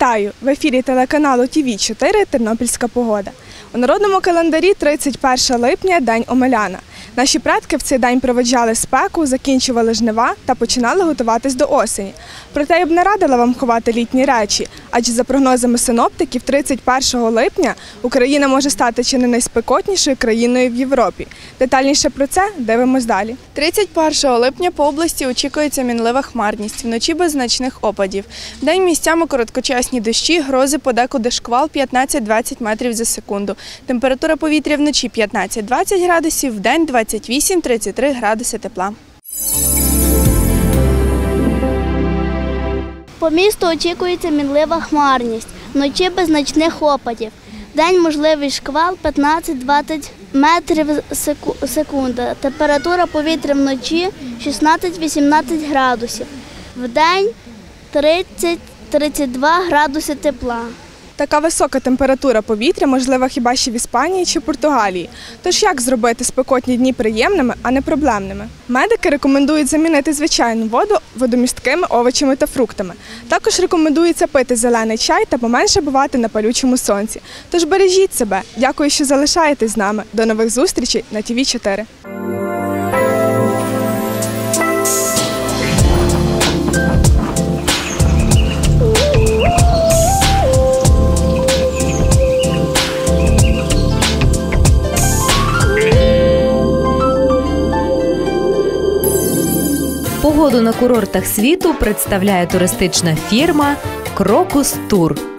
Вітаю! В ефірі телеканалу ТВ4 «Тернопільська погода». У народному календарі 31 липня – День Омеляна. Наші предки в цей день проводжали спеку, закінчували жнива та починали готуватись до осені. Проте я б не радила вам ховати літні речі, адже за прогнозами синоптиків 31 липня Україна може стати чи не найспекотнішою країною в Європі. Детальніше про це дивимось далі. 31 липня по області очікується мінлива хмарність, вночі без значних опадів. Вдень місцями короткочасні дощі, грози, подекуди шквал 15-20 метрів за секунду. Температура повітря вночі 15-20 градусів, вдень 28-33 градуси тепла. По місту очікується мінлива хмарність, вночі без значних опадів. Вдень можливий шквал 15-20 метрів секунда. Температура повітря вночі 16-18 градусів. Вдень 30-32 градуси тепла. Така висока температура повітря можлива хіба що в Іспанії чи Португалії. Тож як зробити спекотні дні приємними, а не проблемними? Медики рекомендують замінити звичайну воду водомісткими овочами та фруктами. Також рекомендується пити зелений чай та поменше бувати на палючому сонці. Тож бережіть себе. Дякую, що залишаєтесь з нами. До нових зустрічей на ТВ4. Погоду на курортах світу представляє туристична фірма «Крокус Тур».